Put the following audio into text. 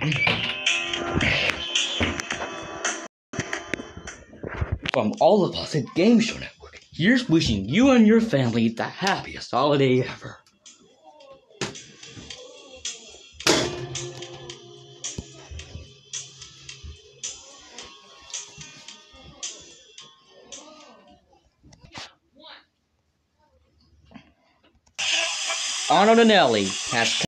From all of us at Game Show Network, here's wishing you and your family the happiest holiday ever. Arnold and Ellie has